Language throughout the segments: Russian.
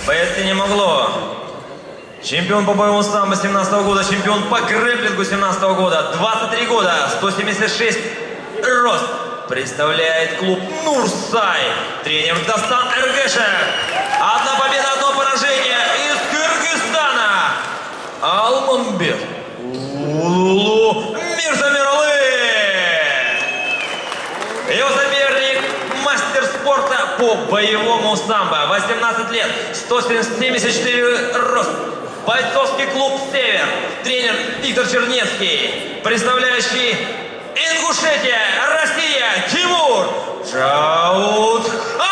Бояться не могло. Чемпион по боевому самбо 17 года, чемпион по грэпплингу 17 года, 23 года, 176 рост. Представляет клуб Нурсай. Тренер Дастан Эргешев. Одна победа, одно поражение из Кыргызстана. Алмамбет Улулу Мирзамиралы. Его соперник мастер спорта по боевому самбо. 18 лет, 174 рост. Бойцовский клуб «Север». Тренер Виктор Чернецкий. Представляющий Ингушетия, Россия, Тимур Чаудханов.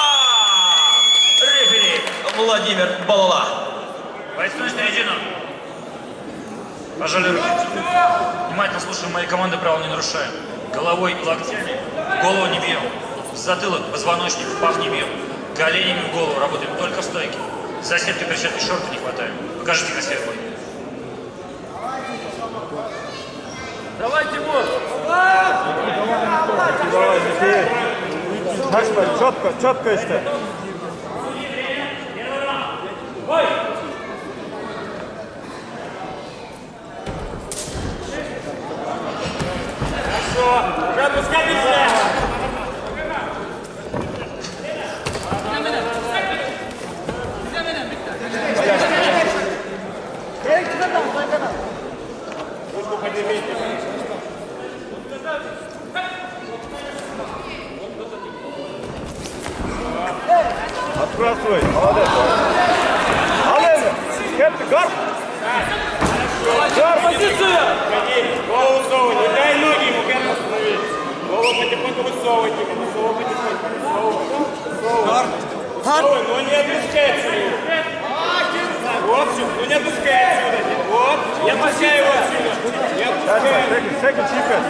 Рефери Владимир Балала. Бойцу середину. Пожали руки. Внимательно слушаем моей команды, правила не нарушаем. Головой и локтями в голову не бьем. В затылок, позвоночник, в пах не бьем. Коленями в голову работаем только в стойке. За сеткой перчатки шорты не хватает. Покажите красивый бой. Давай, Тимур! Давай, Михаил! Четко, четко еще! Хорошо! Уже отпускай нельзя! Ручку поднимите. Отбрасывай, молодец! Алена! Кэпти, гард! Гард! Позицию! Голову высовывай, не дай ноги ему, Кэп, остановить. Голову потихоньку высовывай, Тима, голову потихоньку. Высовывай. Высовывай, но не отпускай отсюда. Вот, ну не отпускай отсюда. Вот, не отпускай его отсюда. Не отпускай. Second cheaper.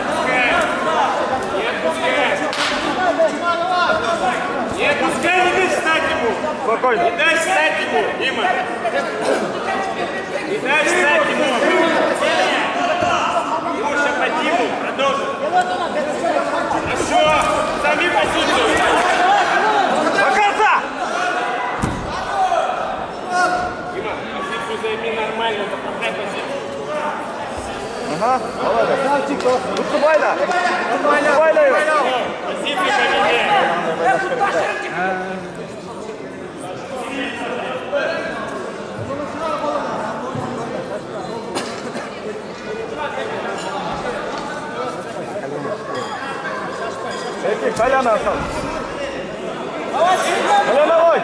Не отпускай. Не отпускай, не дай встать ему. Спокойно. Не дай встать ему, Дима. Не дай встать ему. Ему сейчас по Диму, продолжим. Хорошо, займи позицию. До конца! Дима, позицию займи нормально, заправляй позицию. Ага, молодец. Уступайна! Уступайна его! Позицию поменяй. Эки, Коляна осталось. Коляна, давай!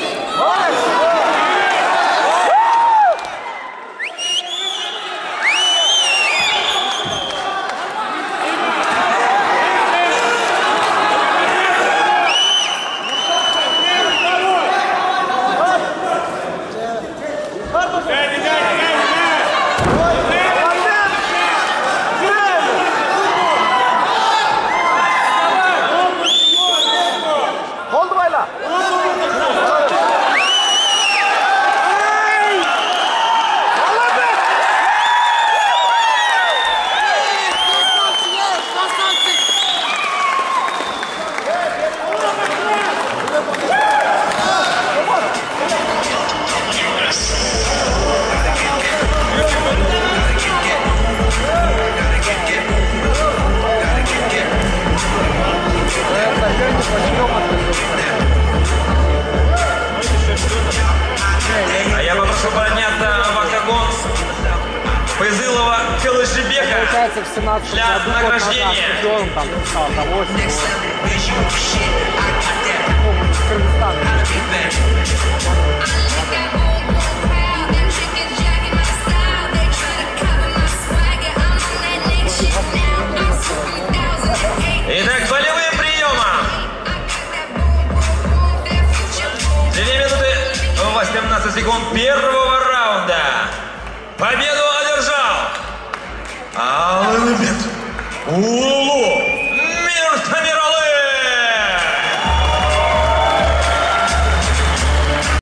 А я попрошу подняться в октагон Файзылова Калышебека Получается, в 17 для году награждения. чемпионом там стал того, Кыргызстан. Итак, болевым приемом. 2 минуты 18 секунд первого раунда. Победу